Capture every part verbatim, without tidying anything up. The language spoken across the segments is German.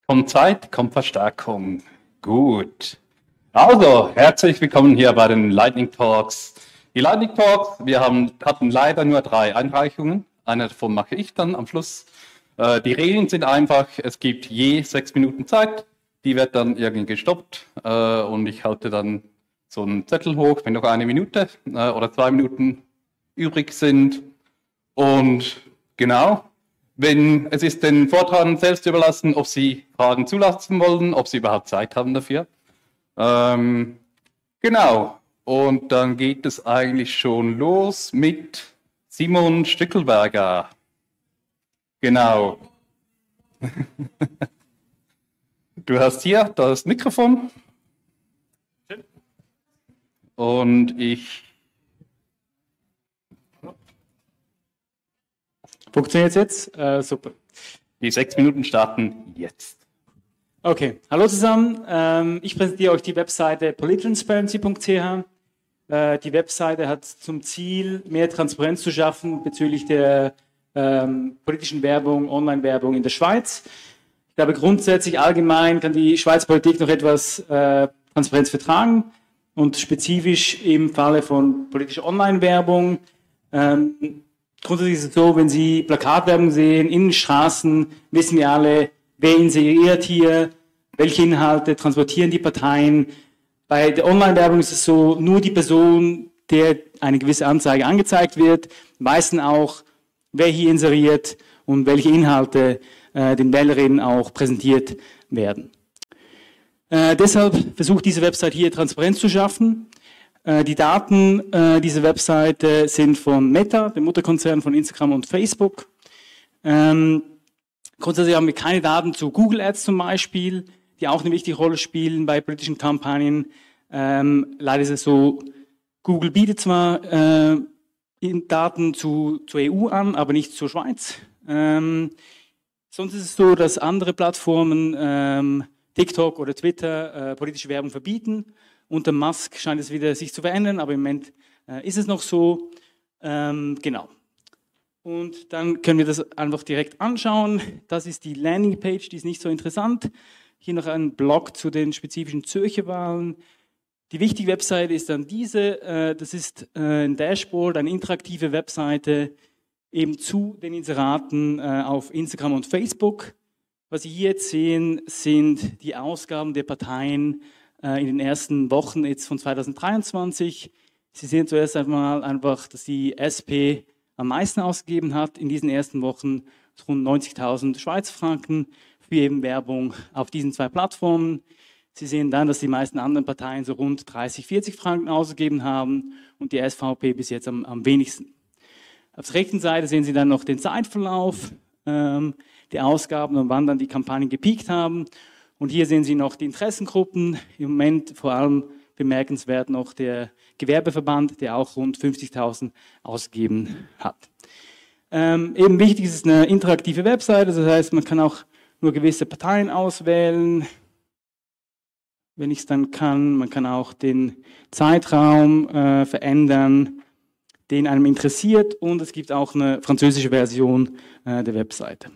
Kommt Zeit, kommt Verstärkung. Gut. Also, herzlich willkommen hier bei den Lightning Talks. Die Lightning Talks, wir haben, hatten leider nur drei Einreichungen. Eine davon mache ich dann am Schluss. Äh, die Regeln sind einfach, es gibt je sechs Minuten Zeit. Die wird dann irgendwie gestoppt äh, und ich halte dann so einen Zettel hoch, wenn noch eine Minute äh, oder zwei Minuten übrig sind. Und genau. Wenn, es ist den Vortragenden selbst überlassen, ob Sie Fragen zulassen wollen, ob Sie überhaupt Zeit haben dafür. Ähm, genau, und dann geht es eigentlich schon los mit Simon Stückelberger. Genau. Du hast hier das Mikrofon. Und ich... Funktioniert es jetzt? Äh, super. Die sechs Minuten starten jetzt. Okay, hallo zusammen. Ähm, ich präsentiere euch die Webseite polittransparency punkt c h. Äh, die Webseite hat zum Ziel, mehr Transparenz zu schaffen bezüglich der ähm, politischen Werbung, Online-Werbung in der Schweiz. Ich glaube, grundsätzlich allgemein kann die Schweizer Politik noch etwas äh, Transparenz vertragen und spezifisch im Falle von politischer Online-Werbung. Ähm, Grundsätzlich ist es so, wenn Sie Plakatwerbung sehen, in den Straßen, wissen wir alle, wer inseriert hier, welche Inhalte transportieren die Parteien. Bei der Online-Werbung ist es so, nur die Person, der eine gewisse Anzeige angezeigt wird, weisen auch, wer hier inseriert und welche Inhalte äh, den Wählerinnen auch präsentiert werden. Äh, deshalb versucht diese Website hier Transparenz zu schaffen. Die Daten äh, dieser Webseite sind von Meta, dem Mutterkonzern von Instagram und Facebook. Ähm, grundsätzlich haben wir keine Daten zu Google Ads zum Beispiel, die auch eine wichtige Rolle spielen bei politischen Kampagnen. Ähm, leider ist es so, Google bietet zwar äh, Daten zu, zur E U an, aber nicht zur Schweiz. Ähm, sonst ist es so, dass andere Plattformen, ähm, TikTok oder Twitter, äh, politische Werbung verbieten. Unter Musk scheint es wieder sich zu verändern, aber im Moment äh, ist es noch so. Ähm, genau. Und dann können wir das einfach direkt anschauen. Das ist die Landingpage, die ist nicht so interessant. Hier noch ein Blog zu den spezifischen Zürcher Wahlen. Die wichtige Webseite ist dann diese. Äh, das ist äh, ein Dashboard, eine interaktive Webseite eben zu den Inseraten äh, auf Instagram und Facebook. Was Sie hier jetzt sehen, sind die Ausgaben der Parteien in den ersten Wochen jetzt von zweitausenddreiundzwanzig. Sie sehen zuerst einmal einfach, dass die S P am meisten ausgegeben hat in diesen ersten Wochen, rund neunzigtausend Schweizer Franken für eben Werbung auf diesen zwei Plattformen. Sie sehen dann, dass die meisten anderen Parteien so rund dreißig, vierzig Franken ausgegeben haben und die S V P bis jetzt am, am wenigsten. Auf der rechten Seite sehen Sie dann noch den Zeitverlauf ähm, der Ausgaben und wann dann die Kampagnen gepiekt haben. Und hier sehen Sie noch die Interessengruppen. Im Moment vor allem bemerkenswert noch der Gewerbeverband, der auch rund fünfzigtausend ausgegeben hat. Ähm, eben wichtig ist es eine interaktive Webseite, das heißt, man kann auch nur gewisse Parteien auswählen, wenn ich es dann kann. Man kann auch den Zeitraum äh, verändern, den einem interessiert, und es gibt auch eine französische Version äh, der Webseite.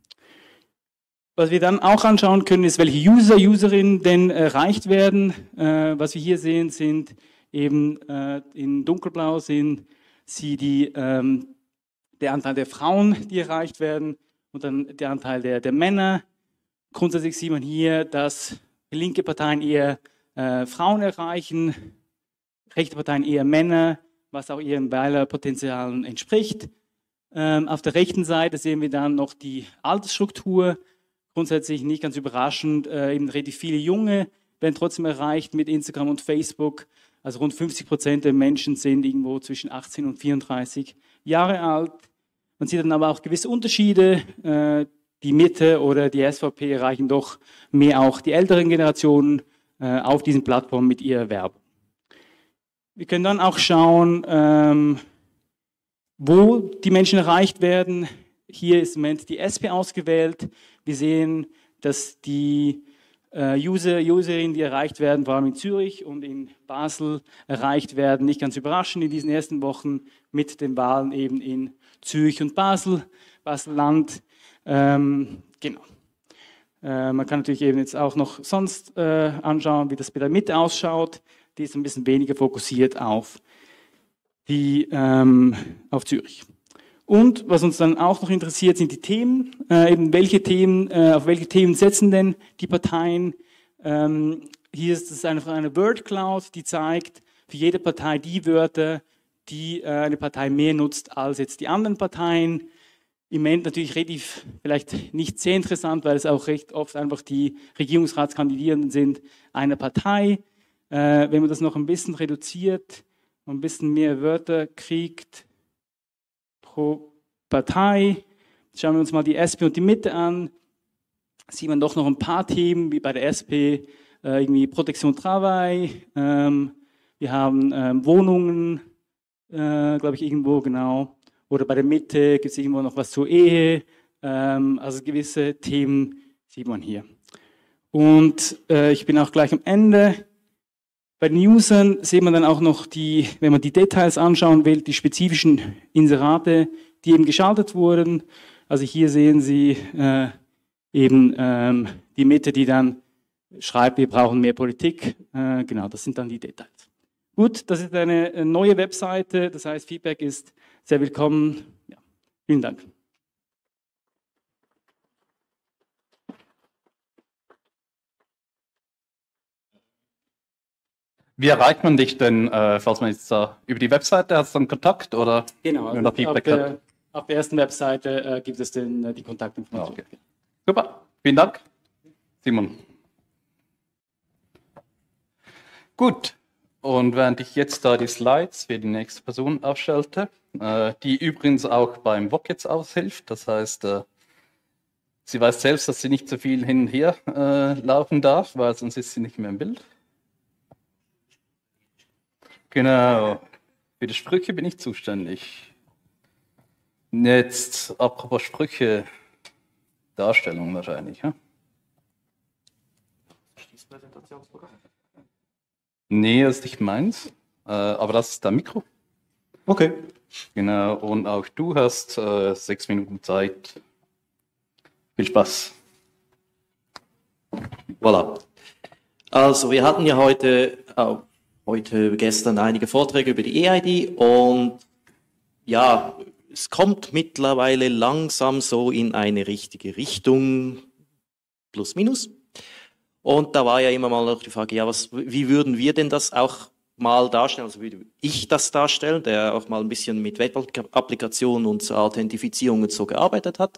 Was wir dann auch anschauen können, ist, welche User, Userinnen denn erreicht werden. Äh, was wir hier sehen, sind eben äh, in dunkelblau sind sie die, ähm, der Anteil der Frauen, die erreicht werden, und dann der Anteil der, der Männer. Grundsätzlich sieht man hier, dass linke Parteien eher äh, Frauen erreichen, rechte Parteien eher Männer, was auch ihren Wählerpotenzialen entspricht. Ähm, auf der rechten Seite sehen wir dann noch die Altersstruktur. Grundsätzlich nicht ganz überraschend, äh, eben relativ viele Junge werden trotzdem erreicht mit Instagram und Facebook. Also rund fünfzig Prozent der Menschen sind irgendwo zwischen achtzehn und vierunddreißig Jahre alt. Man sieht dann aber auch gewisse Unterschiede. Äh, die Mitte oder die S V P erreichen doch mehr auch die älteren Generationen äh, auf diesen Plattformen mit ihrer Werbung. Wir können dann auch schauen, ähm, wo die Menschen erreicht werden. Hier ist im Moment die S P ausgewählt. Wir sehen, dass die äh, User, Userinnen, die erreicht werden, vor allem in Zürich und in Basel erreicht werden. Nicht ganz überraschend in diesen ersten Wochen mit den Wahlen eben in Zürich und Basel, Basel-Land. Ähm, genau. Äh, man kann natürlich eben jetzt auch noch sonst äh, anschauen, wie das bei der Mitte ausschaut. Die ist ein bisschen weniger fokussiert auf, die, ähm, auf Zürich. Und was uns dann auch noch interessiert, sind die Themen. Äh, eben welche Themen, äh, auf welche Themen setzen denn die Parteien? Ähm, hier ist es einfach eine Word Cloud, die zeigt für jede Partei die Wörter, die äh, eine Partei mehr nutzt als jetzt die anderen Parteien. Im Moment natürlich relativ, vielleicht nicht sehr interessant, weil es auch recht oft einfach die Regierungsratskandidierenden sind einer Partei. Äh, wenn man das noch ein bisschen reduziert, ein bisschen mehr Wörter kriegt pro Partei, schauen wir uns mal die S P und die Mitte an, sieht man doch noch ein paar Themen, wie bei der S P, äh, irgendwie Protection Travail, ähm, wir haben ähm, Wohnungen, äh, glaube ich, irgendwo, genau. Oder bei der Mitte gibt es irgendwo noch was zur Ehe. Ähm, also gewisse Themen sieht man hier. Und äh, ich bin auch gleich am Ende. Bei den Usern sieht man dann auch noch die, wenn man die Details anschauen will, die spezifischen Inserate, die eben geschaltet wurden. Also hier sehen Sie äh, eben ähm, die Mitte, die dann schreibt, wir brauchen mehr Politik. Äh, genau, das sind dann die Details. Gut, das ist eine neue Webseite, das heißt, Feedback ist sehr willkommen. Ja, vielen Dank. Wie erreicht man dich denn, äh, falls man jetzt äh, über die Webseite hast, dann Kontakt oder genau, also auf, Feedback der, hat? auf der ersten Webseite äh, gibt es den, äh, die Kontaktinformationen. Okay. Super, vielen Dank, Simon. Gut, und während ich jetzt da die Slides für die nächste Person aufstellte, äh, die übrigens auch beim V O C jetzt aushilft, das heißt, äh, sie weiß selbst, dass sie nicht so viel hin und her äh, laufen darf, weil sonst ist sie nicht mehr im Bild. Genau, für die Sprüche bin ich zuständig. Jetzt, apropos Sprüche, Darstellung wahrscheinlich, ja? Nee, das ist nicht meins, äh, aber das ist dein Mikro. Okay. Genau, und auch du hast äh, sechs Minuten Zeit. Viel Spaß. Voilà. Also, wir hatten ja heute, äh, heute, gestern einige Vorträge über die E I D und ja, es kommt mittlerweile langsam so in eine richtige Richtung, plus minus. Und da war ja immer mal noch die Frage, ja, was, wie würden wir denn das auch mal darstellen, also würde ich das darstellen, der auch mal ein bisschen mit Web-Applikationen und Authentifizierung und so gearbeitet hat.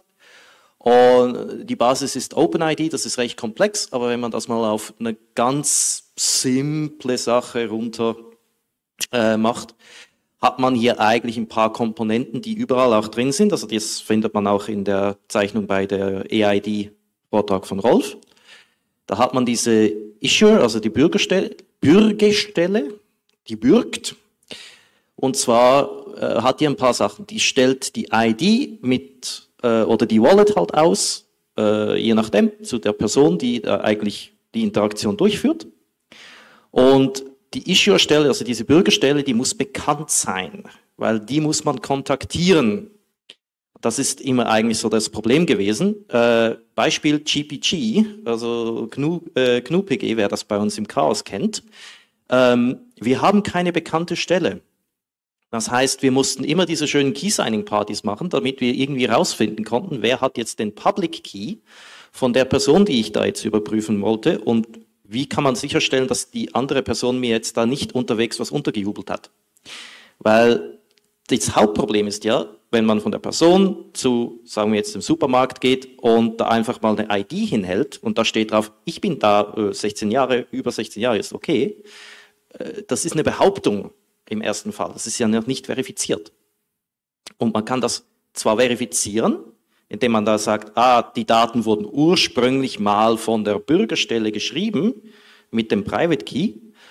Und die Basis ist OpenID, das ist recht komplex, aber wenn man das mal auf eine ganz simple Sache runter äh, macht, hat man hier eigentlich ein paar Komponenten, die überall auch drin sind. Also das findet man auch in der Zeichnung bei der E I D-Vortrag von Rolf. Da hat man diese Issuer, also die Bürgerstelle, Bürgerstelle, die bürgt. Und zwar äh, hat die ein paar Sachen. Die stellt die I D mit, äh, oder die Wallet halt aus, äh, je nachdem, zu der Person, die äh, eigentlich die Interaktion durchführt. Und die Issuer-Stelle, also diese Bürgerstelle, die muss bekannt sein, weil die muss man kontaktieren. Das ist immer eigentlich so das Problem gewesen. Äh, Beispiel G P G, also G N U, äh, G N U P G, wer das bei uns im Chaos kennt. Ähm, wir haben keine bekannte Stelle. Das heißt, wir mussten immer diese schönen Key-Signing-Partys machen, damit wir irgendwie rausfinden konnten, wer hat jetzt den Public Key von der Person, die ich da jetzt überprüfen wollte, und wie kann man sicherstellen, dass die andere Person mir jetzt da nicht unterwegs was untergejubelt hat. Weil das Hauptproblem ist ja, wenn man von der Person zu, sagen wir jetzt, dem Supermarkt geht und da einfach mal eine I D hinhält und da steht drauf, ich bin da äh, sechzehn Jahre, über sechzehn Jahre ist okay. Äh, das ist eine Behauptung im ersten Fall. Das ist ja noch nicht verifiziert. Und man kann das zwar verifizieren, indem man da sagt, ah, die Daten wurden ursprünglich mal von der Bürgerstelle geschrieben mit dem Private Key,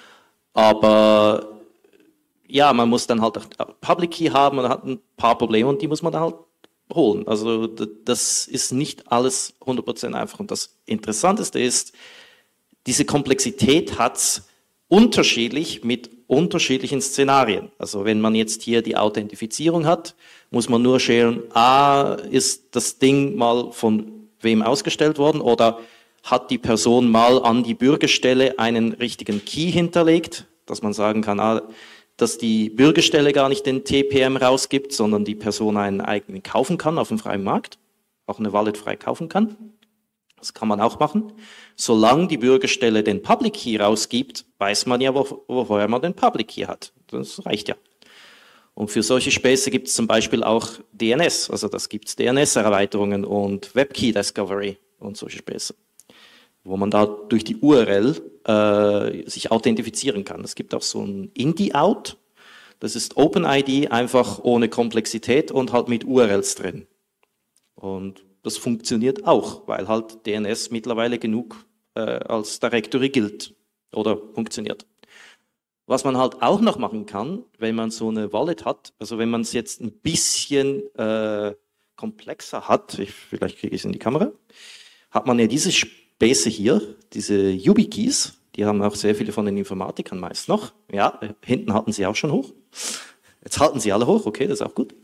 aber ja, man muss dann halt auch Public Key haben, man hat ein paar Probleme und die muss man dann halt holen. Also das ist nicht alles hundert Prozent einfach. Und das Interessanteste ist, diese Komplexität hat's unterschiedlich mit unterschiedlichen Szenarien. Also wenn man jetzt hier die Authentifizierung hat, muss man nur scheren, ah, ist das Ding mal von wem ausgestellt worden oder hat die Person mal an die Bürgerstelle einen richtigen Key hinterlegt, dass man sagen kann, ah, dass die Bürgerstelle gar nicht den T P M rausgibt, sondern die Person einen eigenen kaufen kann auf dem freien Markt, auch eine Wallet frei kaufen kann. Das kann man auch machen. Solange die Bürgerstelle den Public Key rausgibt, weiß man ja, wo, woher man den Public Key hat. Das reicht ja. Und für solche Späße gibt es zum Beispiel auch D N S, also das gibt es D N S-Erweiterungen und WebKey Discovery und solche Späße, wo man da durch die U R L äh, sich authentifizieren kann. Es gibt auch so ein Indie-Out, das ist OpenID, einfach ohne Komplexität und halt mit U R Ls drin. Und das funktioniert auch, weil halt D N S mittlerweile genug äh, als Directory gilt oder funktioniert. Was man halt auch noch machen kann, wenn man so eine Wallet hat, also wenn man es jetzt ein bisschen äh, komplexer hat, ich, vielleicht kriege ich es in die Kamera, hat man ja diese Späße hier, diese YubiKeys, die haben auch sehr viele von den Informatikern meist noch. Ja, hinten halten sie auch schon hoch. Jetzt halten sie alle hoch, okay, das ist auch gut.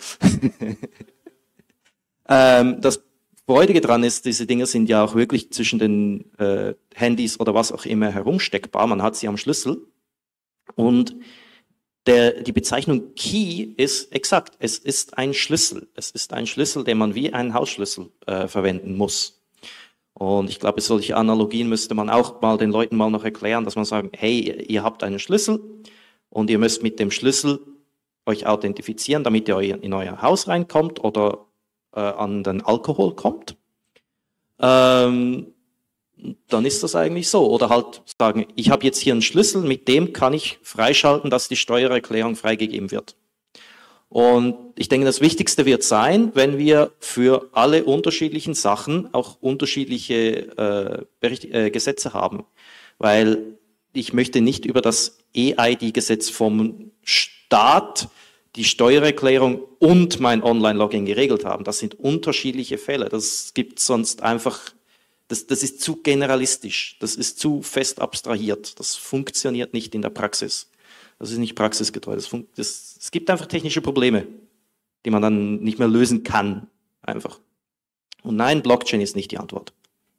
ähm, das Freudige dran ist, diese Dinger sind ja auch wirklich zwischen den äh, Handys oder was auch immer herumsteckbar. Man hat sie am Schlüssel. Und der, die Bezeichnung Key ist exakt, es ist ein Schlüssel. Es ist ein Schlüssel, den man wie einen Hausschlüssel äh, verwenden muss. Und ich glaube, solche Analogien müsste man auch mal den Leuten mal noch erklären, dass man sagt, hey, ihr habt einen Schlüssel und ihr müsst mit dem Schlüssel euch authentifizieren, damit ihr in euer Haus reinkommt oder äh, an den Alkohol kommt. Ähm, dann ist das eigentlich so. Oder halt sagen, ich habe jetzt hier einen Schlüssel, mit dem kann ich freischalten, dass die Steuererklärung freigegeben wird. Und ich denke, das Wichtigste wird sein, wenn wir für alle unterschiedlichen Sachen auch unterschiedliche äh, äh, Gesetze haben. Weil ich möchte nicht über das E I D-Gesetz vom Staat die Steuererklärung und mein Online-Login geregelt haben. Das sind unterschiedliche Fälle. Das gibt sonst einfach... Das, das ist zu generalistisch, das ist zu fest abstrahiert, das funktioniert nicht in der Praxis. Das ist nicht praxisgetreu. Das das, es gibt einfach technische Probleme, die man dann nicht mehr lösen kann, einfach. Und nein, Blockchain ist nicht die Antwort.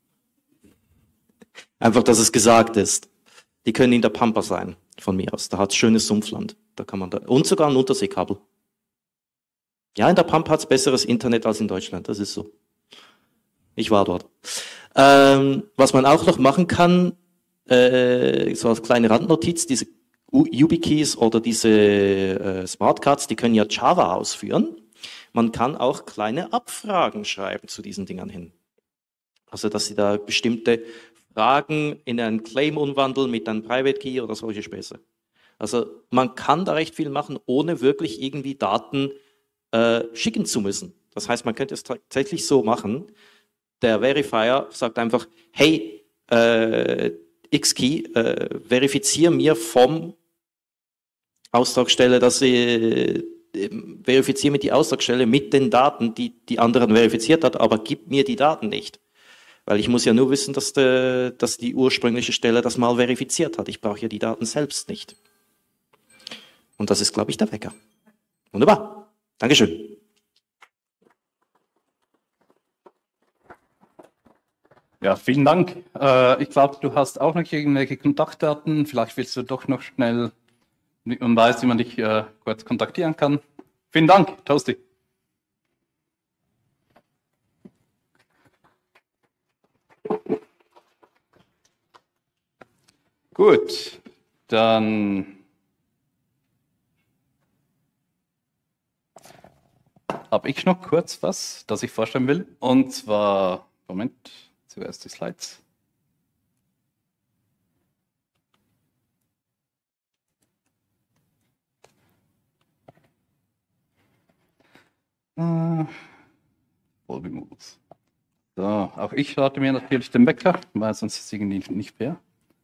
Einfach, dass es gesagt ist. Die können in der Pampa sein, von mir aus. Da hat es schönes Sumpfland. Da kann man da, und sogar ein Unterseekabel. Ja, in der Pampa hat es besseres Internet als in Deutschland, das ist so. Ich war dort. Ähm, was man auch noch machen kann, äh, so als kleine Randnotiz, diese YubiKeys oder diese äh, Smartcards, die können ja Java ausführen. Man kann auch kleine Abfragen schreiben zu diesen Dingern hin. Also, dass Sie da bestimmte Fragen in einen Claim umwandeln mit einem Private Key oder solche Späße. Also, man kann da recht viel machen, ohne wirklich irgendwie Daten äh, schicken zu müssen. Das heißt, man könnte es tatsächlich so machen, der Verifier sagt einfach, hey, äh, X-Key, äh, verifizier mir vom Austragsstelle, dass sie, äh, verifizier mir die Austragsstelle mit den Daten, die die anderen verifiziert hat, aber gib mir die Daten nicht. Weil ich muss ja nur wissen, dass, de, dass die ursprüngliche Stelle das mal verifiziert hat. Ich brauche ja die Daten selbst nicht. Und das ist, glaube ich, der Wecker. Wunderbar. Dankeschön. Ja, vielen Dank. Äh, ich glaube, du hast auch noch irgendwelche Kontaktdaten. Vielleicht willst du doch noch schnell, man weiß, wie man dich äh, kurz kontaktieren kann. Vielen Dank, Toasty. Gut, dann habe ich noch kurz was, das ich vorstellen will. Und zwar, Moment. Zuerst die Slides. Äh, so, auch ich starte mir natürlich den Wecker, weil sonst ist es irgendwie nicht fair.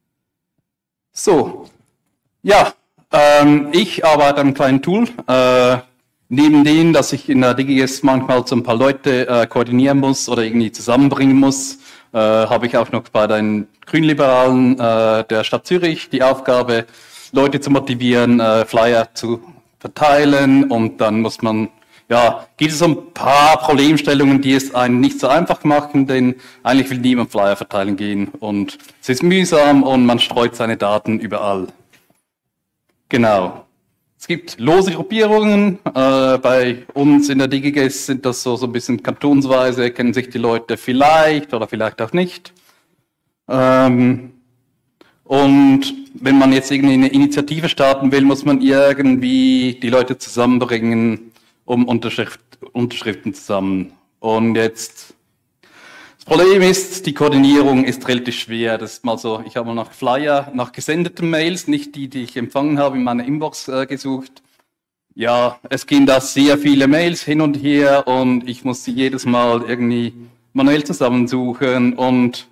So, ja, ähm, ich arbeite an einem kleinen Tool. Äh, neben dem, dass ich in der DigiS manchmal so ein paar Leute äh, koordinieren muss oder irgendwie zusammenbringen muss, Äh, habe ich auch noch bei den Grünliberalen äh, der Stadt Zürich die Aufgabe, Leute zu motivieren, äh, Flyer zu verteilen, und dann muss man ja, gibt es so ein paar Problemstellungen, die es einen nicht so einfach machen, denn eigentlich will niemand Flyer verteilen gehen und es ist mühsam und man streut seine Daten überall. Genau. Es gibt lose Gruppierungen. Äh, bei uns in der DigiGuess sind das so, so ein bisschen kantonsweise, kennen sich die Leute vielleicht oder vielleicht auch nicht. Ähm, und wenn man jetzt irgendwie eine Initiative starten will, muss man irgendwie die Leute zusammenbringen, um Unterschrift, Unterschriften zusammen. Und jetzt, das Problem ist, die Koordinierung ist relativ schwer. Das ist mal so, ich habe mal nach Flyer, nach gesendeten Mails, nicht die, die ich empfangen habe, in meiner Inbox äh, gesucht. Ja, es gehen da sehr viele Mails hin und her und ich muss sie jedes Mal irgendwie manuell zusammensuchen und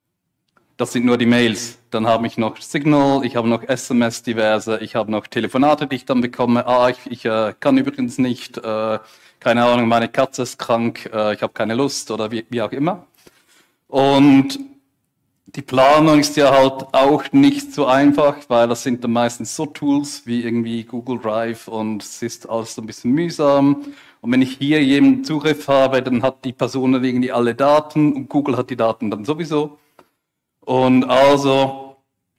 das sind nur die Mails. Dann habe ich noch Signal, ich habe noch S M S diverse, ich habe noch Telefonate, die ich dann bekomme. Ah, ich, ich äh, kann übrigens nicht, äh, keine Ahnung, meine Katze ist krank, äh, ich habe keine Lust oder wie, wie auch immer. Und die Planung ist ja halt auch nicht so einfach, weil das sind dann meistens so Tools wie irgendwie Google Drive und es ist alles so ein bisschen mühsam. Und wenn ich hier jemanden Zugriff habe, dann hat die Person dann irgendwie alle Daten und Google hat die Daten dann sowieso. Und also,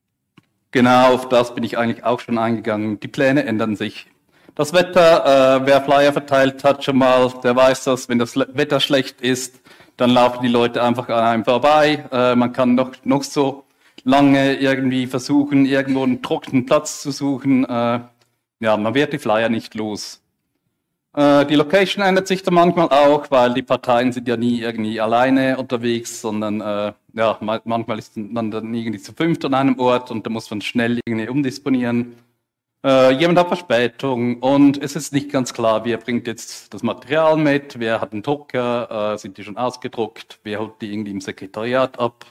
genau auf das bin ich eigentlich auch schon eingegangen. Die Pläne ändern sich. Das Wetter, äh, wer Flyer verteilt hat schon mal, der weiß das, wenn das Wetter schlecht ist, dann laufen die Leute einfach an einem vorbei. Äh, man kann noch, noch so lange irgendwie versuchen, irgendwo einen trockenen Platz zu suchen. Äh, ja, man wird die Flyer nicht los. Äh, die Location ändert sich dann manchmal auch, weil die Parteien sind ja nie irgendwie alleine unterwegs, sondern äh, ja, manchmal ist man dann irgendwie zu fünft an einem Ort und da muss man schnell irgendwie umdisponieren. Äh, jemand hat Verspätung und es ist nicht ganz klar, wer bringt jetzt das Material mit, wer hat einen Drucker, äh, sind die schon ausgedruckt, wer holt die irgendwie im Sekretariat ab.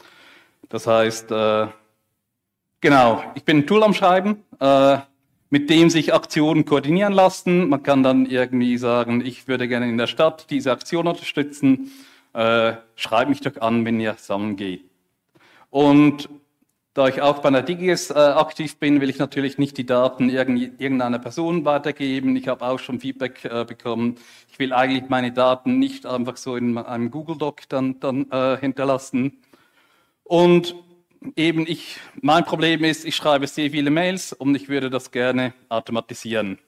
Das heißt, äh, genau, ich bin ein Tool am Schreiben, äh, mit dem sich Aktionen koordinieren lassen. Man kann dann irgendwie sagen, ich würde gerne in der Stadt diese Aktion unterstützen, äh, schreibt mich doch an, wenn ihr zusammen geht. Und da ich auch bei der DigiGuess äh, aktiv bin, will ich natürlich nicht die Daten irgendeiner Person weitergeben. Ich habe auch schon Feedback äh, bekommen. Ich will eigentlich meine Daten nicht einfach so in einem Google Doc dann, dann äh, hinterlassen. Und eben ich, mein Problem ist, ich schreibe sehr viele Mails und ich würde das gerne automatisieren.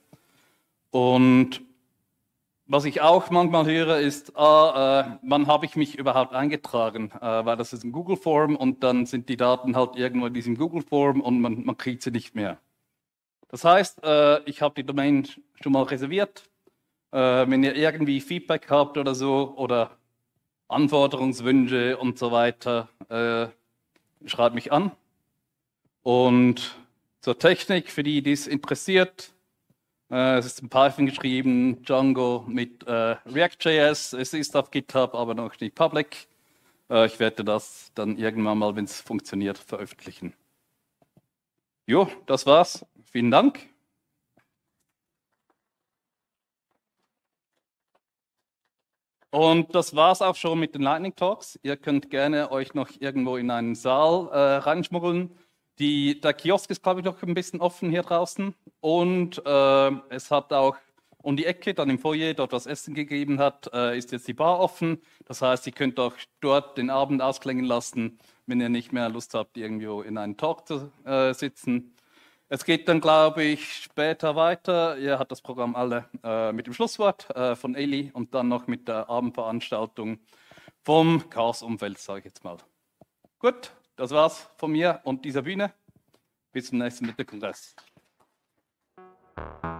Und was ich auch manchmal höre, ist, ah, äh, wann habe ich mich überhaupt eingetragen? Äh, weil das ist ein Google-Form und dann sind die Daten halt irgendwo in diesem Google-Form und man, man kriegt sie nicht mehr. Das heißt, äh, ich habe die Domain schon mal reserviert. Äh, wenn ihr irgendwie Feedback habt oder so oder Anforderungswünsche und so weiter, äh, schreibt mich an. Und zur Technik, für die, die es interessiert, äh, es ist in Python geschrieben, Django mit äh, React.js. Es ist auf GitHub, aber noch nicht public. Äh, ich werde das dann irgendwann mal, wenn es funktioniert, veröffentlichen. Jo, das war's. Vielen Dank. Und das war's auch schon mit den Lightning Talks. Ihr könnt gerne euch noch irgendwo in einen Saal äh, reinschmuggeln. Die, der Kiosk ist, glaube ich, noch ein bisschen offen hier draußen. Und äh, es hat auch um die Ecke, dann im Foyer, dort was Essen gegeben hat, äh, ist jetzt die Bar offen. Das heißt, ihr könnt auch dort den Abend ausklingen lassen, wenn ihr nicht mehr Lust habt, irgendwo in einen Talk zu äh, sitzen. Es geht dann, glaube ich, später weiter. Ihr habt das Programm alle äh, mit dem Schlusswort äh, von Eli und dann noch mit der Abendveranstaltung vom Chaos-Umfeld, sage ich jetzt mal. Gut, das war's von mir und dieser Bühne. Bis zum nächsten Mittelkongress.